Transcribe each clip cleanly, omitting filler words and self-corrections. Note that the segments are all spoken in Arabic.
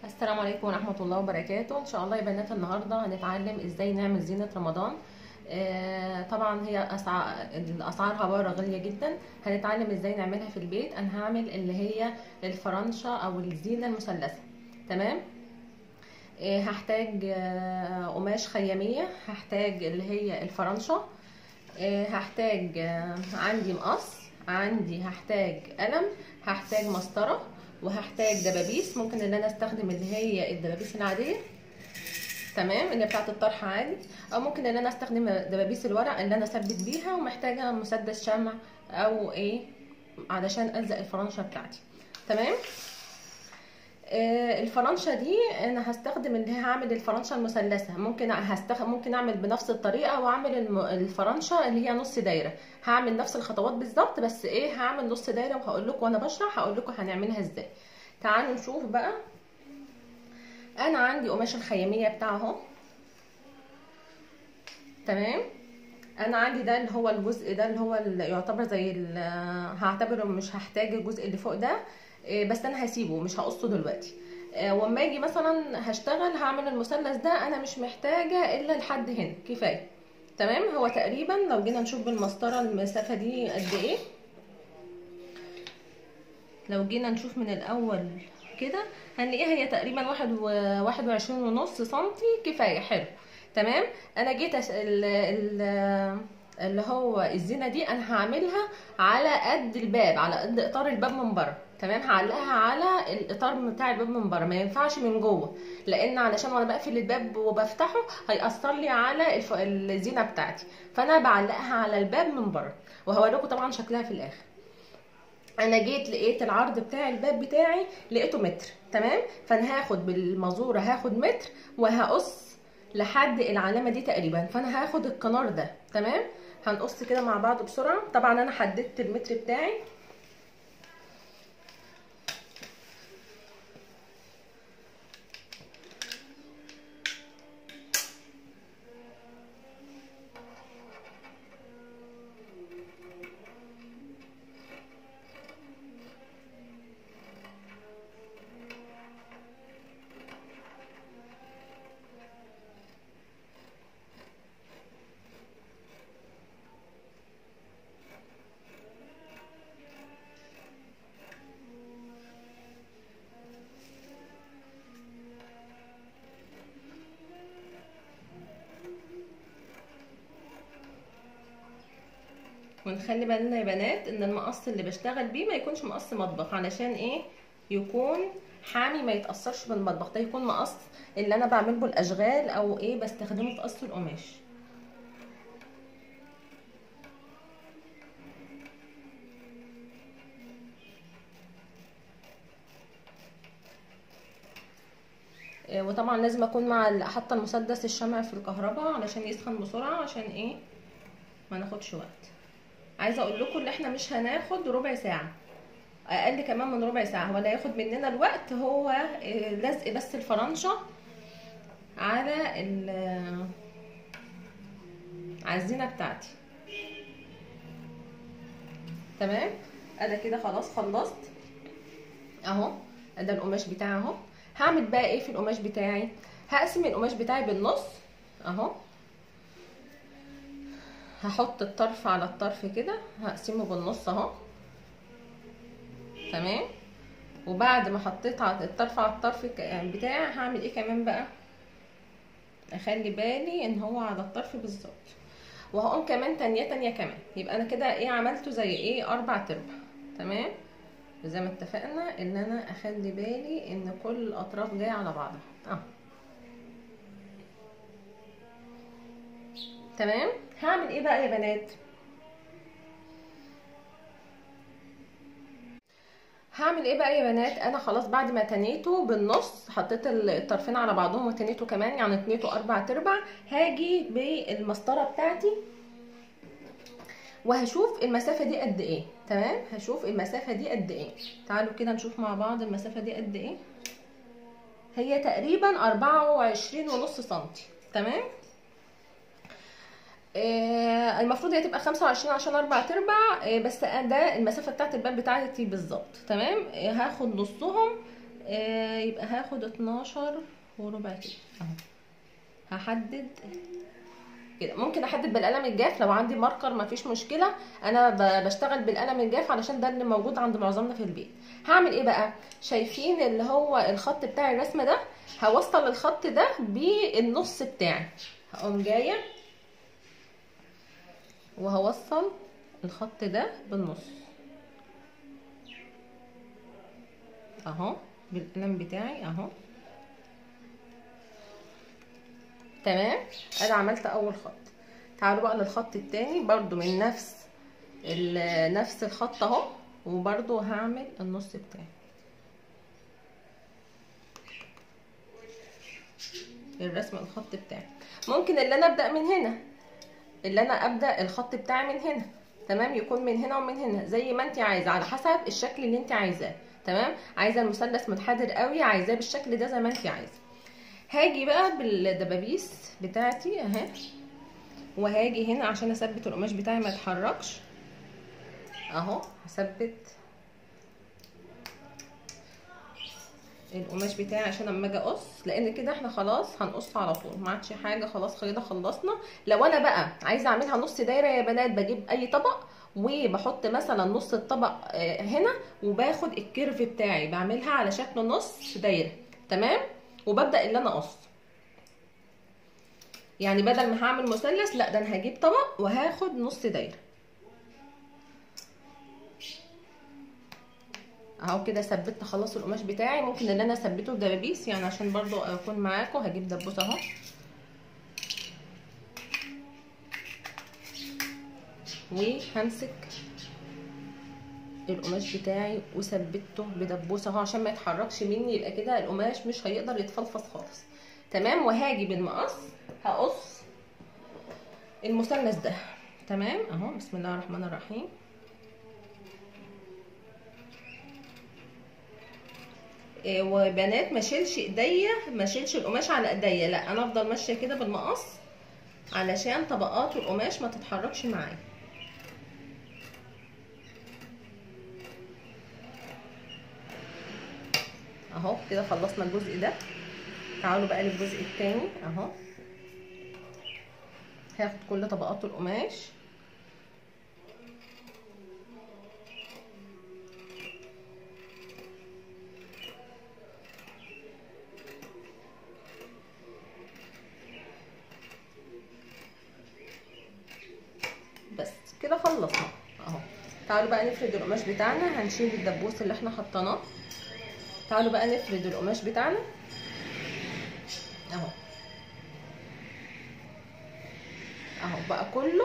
السلام عليكم ورحمة الله وبركاته. ان شاء الله يا بنات النهاردة هنتعلم ازاي نعمل زينة رمضان. طبعا هي اسعارها بره غالية جدا. هنتعلم ازاي نعملها في البيت. انا هعمل اللي هي الفرنشة او الزينة المثلثة. تمام. هحتاج قماش خيامية، هحتاج اللي هي الفرنشة، هحتاج عندي مقص، هحتاج قلم، هحتاج مسطرة، وهحتاج دبابيس. ممكن ان انا استخدم اللي هي الدبابيس العاديه، تمام، اللي بتاعه الطرح عادي، او ممكن ان انا استخدم دبابيس الورق اللي انا اثبت بيها، ومحتاجه مسدس شمع او ايه علشان الزق الفرنشه بتاعتي. تمام. الفرنشه دي انا هستخدم اللي هعمل الفرنشه المثلثه. ممكن اعمل بنفس الطريقه واعمل الفرنشه اللي هي نص دايره. هعمل نفس الخطوات بالظبط، بس ايه، هعمل نص دايره وهقول لكم وانا بشرح هقول لكم هنعملها ازاي. تعالوا نشوف بقى. انا عندي قماش الخياميه بتاعه اهو. تمام. انا عندي ده اللي هو الجزء ده اللي هو اللي يعتبر زي هعتبره مش هحتاج الجزء اللي فوق ده، بس انا هسيبه مش هقصه دلوقتي. واما اجي مثلا هشتغل هعمل المثلث ده، انا مش محتاجه الا لحد هنا كفايه. تمام. هو تقريبا لو جينا نشوف بالمسطره المسافه دي قد ايه، لو جينا نشوف من الاول كده هنلاقيها هي تقريبا 21.5 سنتي. كفايه، حلو. تمام. انا جيت اللي هو الزينه دي انا هعملها على قد الباب، على قد اطار الباب من بره. تمام. هعلقها على الاطار بتاع الباب من بره، ما ينفعش من جوه، لان علشان وانا بقفل الباب وبفتحه هيأثر لي على الزينه بتاعتي، فانا بعلقها على الباب من بره، وهوريكم طبعا شكلها في الاخر. انا جيت لقيت العرض بتاع الباب بتاعي لقيته متر. تمام. فانا هاخد بالمزوره هاخد متر وهقص لحد العلامه دي تقريبا، فانا هاخد الكنار ده. تمام. هنقص كده مع بعض بسرعه. طبعا انا حددت المتر بتاعي. ونخلي بالنا يا بنات ان المقص اللي بشتغل بيه ما يكونش مقص مطبخ، علشان ايه، يكون حامي ما يتأثرش بالمطبخ. ده يكون مقص اللي انا بعمل به الاشغال او ايه بستخدمه في قص القماش. وطبعا لازم اكون حاطه المسدس الشمع في الكهرباء علشان يسخن بسرعه، عشان ايه ما ناخدش وقت. عايزه اقول لكم ان احنا مش هناخد ربع ساعه، اقل كمان من ربع ساعه. هو اللي هياخد مننا الوقت هو لزق بس الفرنشه على الزينه بتاعتي. تمام. انا كده خلاص خلصت اهو. ده القماش بتاعي اهو. هعمل بقى ايه في القماش بتاعي؟ هقسم القماش بتاعي بالنص اهو. هحط الطرف على الطرف كده، هقسمه بالنص اهو. تمام. وبعد ما حطيت الطرف على الطرف بتاعي هعمل ايه كمان بقى؟ اخلي بالي ان هو على الطرف بالظبط، وهقوم كمان تانية كمان. يبقى انا كده ايه عملته زي ايه 4/4. تمام. زي ما اتفقنا ان انا اخلي بالي ان كل الاطراف جايه على بعضها تمام. هعمل ايه بقى يا بنات؟ هعمل ايه بقى يا بنات؟ انا خلاص بعد ما تنيته بالنص، حطيت الطرفين على بعضهم وتنيته كمان، يعني تنيته 4/4. هاجي بالمسطره بتاعتي وهشوف المسافه دي قد ايه. تمام. هشوف المسافه دي قد ايه. تعالوا كده نشوف مع بعض المسافه دي قد ايه. هي تقريبا 24.5 سنتي. تمام. المفروض هي تبقى 25 عشان 4/4، بس ده المسافه بتاعت الباب بتاعتي بالظبط. تمام. هاخد نصهم يبقى هاخد 12 وربع كده اهو. هحدد كده. ممكن احدد بالقلم الجاف لو عندي ماركر مفيش مشكله، انا بشتغل بالقلم الجاف علشان ده اللي موجود عند معظمنا في البيت. هعمل ايه بقى؟ شايفين اللي هو الخط بتاع الرسمه ده؟ هوصل الخط ده بالنص بتاعي. هقوم جايه وهوصل الخط ده بالنص اهو بالقلم بتاعي اهو. تمام، انا عملت اول خط. تعالوا بقى للخط التاني برضو من نفس الخط اهو، وبرضو هعمل النص بتاعي. الرسم الخط بتاعي ممكن اللي انا ابدا من هنا، اللي انا ابدا الخط بتاعي من هنا، تمام، يكون من هنا ومن هنا زي ما انت عايزه على حسب الشكل اللي انت عايزاه. تمام، عايزه المثلث منحدر قوي عايزاه بالشكل ده زي ما انت عايزه. هاجي بقى بالدبابيس بتاعتي اهي، وهاجي هنا عشان اثبت القماش بتاعي ما يتحركش اهو. هثبت القماش بتاعي عشان اما اجي اقص، لان كده احنا خلاص هنقص على طول، ما عادش حاجه، خلاص كده خلصنا. لو انا بقى عايزه اعملها نص دايره يا بنات، بجيب اي طبق وبحط مثلا نص الطبق هنا، وباخد الكيرف بتاعي بعملها على شكل نص دايره. تمام، وببدا اللي انا اقص. يعني بدل ما هعمل مثلث، لا ده انا هجيب طبق وهاخد نص دايره اهو. كده ثبت خلاص القماش بتاعي. ممكن ان انا اثبته بدبابيس يعني عشان برضو اكون معاكم. هجيب دبوس اهو وهمسك القماش بتاعي وثبته بدبوس اهو عشان ما يتحركش مني، يبقى كده القماش مش هيقدر يتفلفص خالص. تمام، وهاجي بالمقص هقص المثلث ده. تمام اهو، بسم الله الرحمن الرحيم. وبنات ما اشيلش ايديا، ما اشيلش القماش على ايديا، لا انا افضل ماشيه كده بالمقص علشان طبقات القماش ما تتحركش معايا اهو. كده خلصنا الجزء ده. تعالوا بقى للجزء التاني اهو. هاخد كل طبقات القماش بس كده خلصنا اهو. تعالوا بقى نفرد القماش بتاعنا. هنشيل الدبوس اللي احنا حطيناه. تعالوا بقى نفرد القماش بتاعنا اهو. اهو بقى كله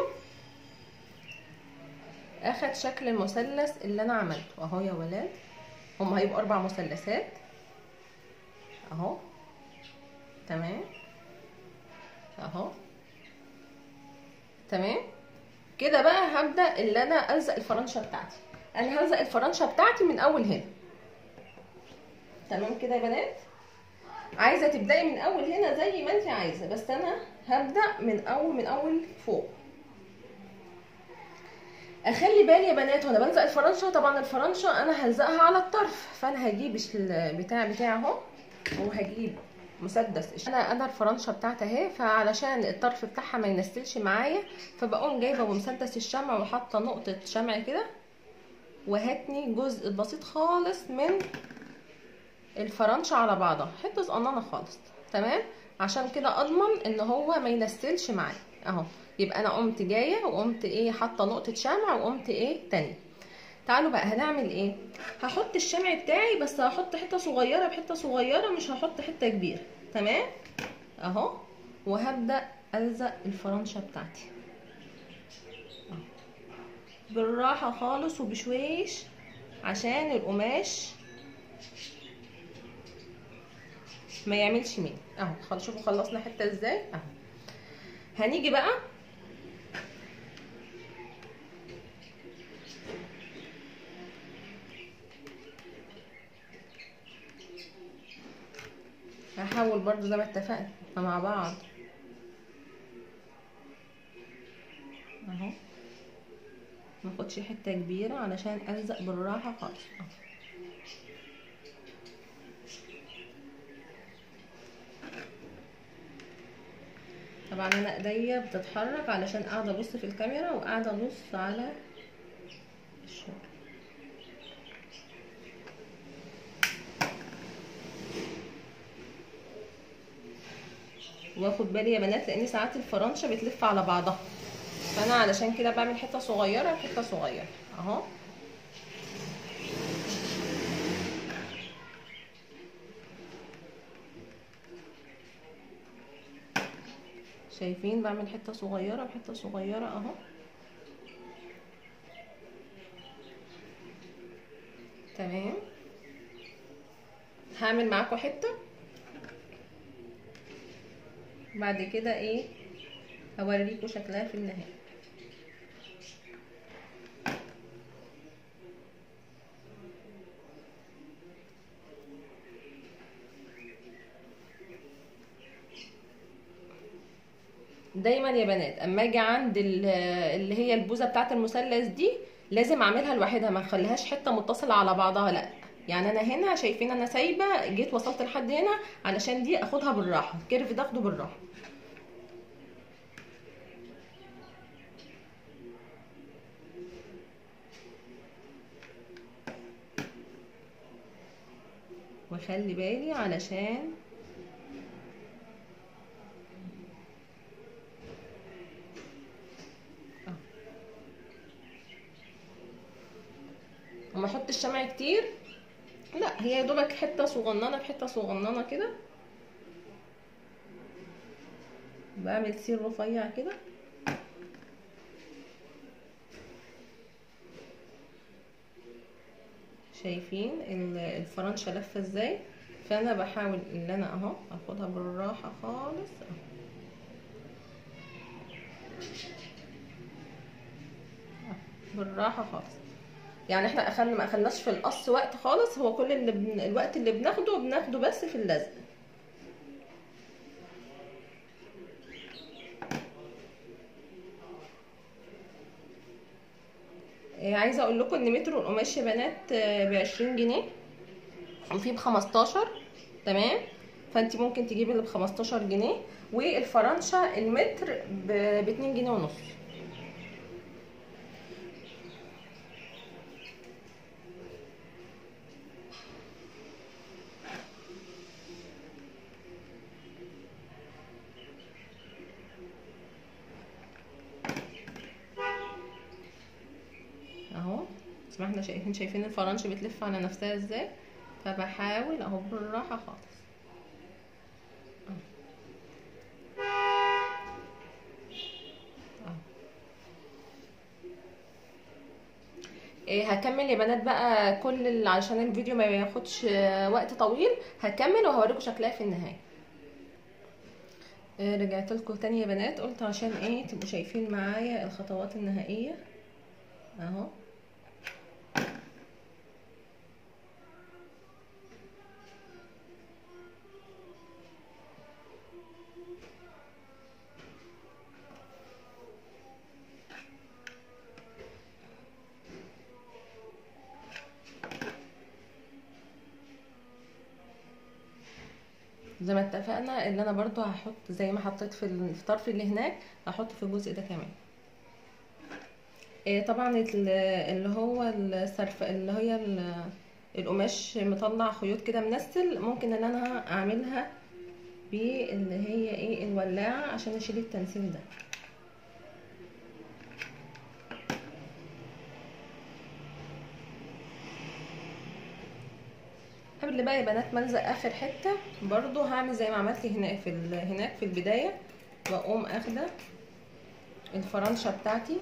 اخد شكل المثلث اللي انا عملته اهو يا ولاد. هم هيبقوا 4 مثلثات اهو. تمام اهو. تمام كده. بقى هبدا اللي انا الزق الفرنشه بتاعتي. انا هلزق الفرنشه بتاعتي من اول هنا. تمام كده يا بنات. عايزه تبداي من اول هنا زي ما انت عايزه، بس انا هبدا من اول فوق. اخلي بالي يا بنات وانا بلزق الفرنشه، طبعا الفرنشه انا هلزقها على الطرف، فانا هجيب البتاع بتاعي اهو، وهجيب مسدس. انا الفرنشه بتاعتي اهي، فعلشان الطرف بتاعها ما ينسلش معايا، فبقوم جايبه بمسدس الشمع وحاطه نقطه شمع كده، وهاتني جزء بسيط خالص من الفرنشه على بعضها، حته صغننه خالص. تمام، عشان كده اضمن ان هو ما ينسلش معايا اهو. يبقى انا قمت جايه وقمت ايه حاطه نقطه شمع وقمت ايه تاني. تعالوا بقى هنعمل ايه. هحط الشمع بتاعي، بس هحط حته صغيره بحته صغيره، مش هحط حته كبيره. تمام اهو. وهبدا الزق الفرنشه بتاعتي بالراحه خالص وبشويش عشان القماش ما يعملش مين اهو. خلاص شوفوا خلصنا حته ازاي اهو. هنيجي بقى هحاول برضو زي ما اتفقنا مع بعض اهو، ماخدش حته كبيره علشان الزق بالراحه خالص اهو. طبعا انا ايديا بتتحرك علشان قاعده ابص في الكاميرا وقاعده ابص على الشغل. واخد بالي يا بنات لان ساعات الفرنشه بتلف على بعضها، فانا علشان كده بعمل حته صغيره حته صغيره اهو. شايفين بعمل حته صغيره بحته صغيره اهو. تمام. هعمل معاكم حته بعد كده ايه هوريكم شكلها في النهايه. دايما يا بنات اما اجي عند اللي هي البوزه بتاعه المثلث دي لازم اعملها لوحدها، ما اخليهاش حته متصله على بعضها، لا. يعني انا هنا شايفين انا سايبه جيت وصلت لحد هنا علشان دي اخدها بالراحه، الكيرف ده اخده بالراحه. واخلي بالي علشان وما احطش شمع كتير، لا هي يا دوبك حته صغننه بحته صغننه كده. بعمل سير رفيع كده. شايفين الفرنشه لفه ازاي؟ فانا بحاول ان انا اهو اخدها بالراحه خالص بالراحه خالص. يعني احنا ما اخدناش في القص وقت خالص، هو كل الوقت اللي بناخده بس في اللزق. عايزه اقول لكم ان متر القماش يا بنات ب20 جنيه وفي ب15. تمام. فانت ممكن تجيبي اللي ب15 جنيه، والفرنشه المتر ب2 جنيه ونص. اهو زي ما احنا شايفين الفرنشه بتلف على نفسها ازاي، فبحاول اهو بالراحه خالص. هكمل يا بنات بقى كل عشان الفيديو ما ياخدش وقت طويل، هكمل وهوريكم شكلها في النهايه. رجعت لكم تاني يا بنات، قلت عشان ايه تبقوا شايفين معايا الخطوات النهائيه اهو. زي ما اتفقنا اللي انا برضو هحط زي ما حطيت في الطرف اللي هناك، هحط في الجزء ده كمان. طبعا اللي هو السرف اللي هي القماش مطلع خيوط كده منسل، ممكن ان انا اعملها باللي هي ايه الولاعه عشان اشيل التنسيل ده. قبل بقى يا بنات ملزق اخر حته برضو هعمل زي ما عملت هناك في البدايه، واقوم اخده الفرنشه بتاعتي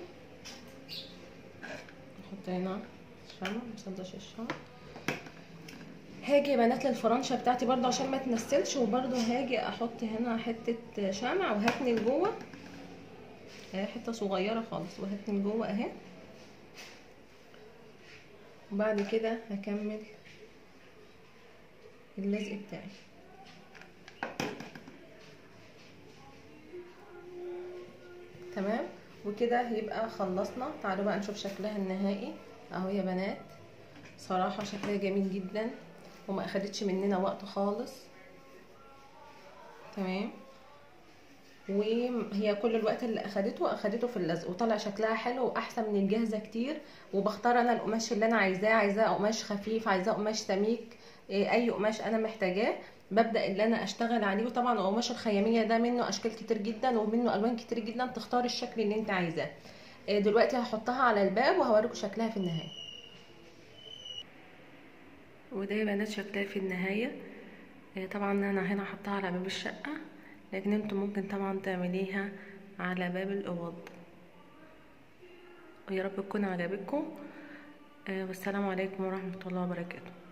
احط هنا شمع مسدش الشمع. هاجي يا بنات للفرنشه بتاعتي برضو عشان ما تنسلش، وبرضو هاجي احط هنا حته شمع وهتني لجوه حته صغيره خالص وهتني لجوه اهي. وبعد كده هكمل اللزق بتاعي. تمام. وكده يبقى خلصنا. تعالوا بقى نشوف شكلها النهائي اهو يا بنات. صراحه شكلها جميل جدا وما اخدتش مننا وقت خالص. تمام. وهي كل الوقت اللي اخدته في اللزق، وطلع شكلها حلو واحسن من الجاهزه كتير. وبختار انا القماش اللي انا عايزاه قماش خفيف، عايزاه قماش سميك، اي قماش انا محتاجاه ببدا اللي انا اشتغل عليه. وطبعا قماش الخياميه ده منه اشكال كتير جدا ومنه الوان كتير جدا، تختار الشكل اللي انت عايزاه. دلوقتي هحطها على الباب وهوريكم شكلها في النهايه. وده يا بنات شكلها في النهايه. طبعا انا هنا حطها على باب الشقه، لكن انتم ممكن طبعا تعمليها على باب الاوض. ويا رب تكون عجبتكم. والسلام عليكم ورحمه الله وبركاته.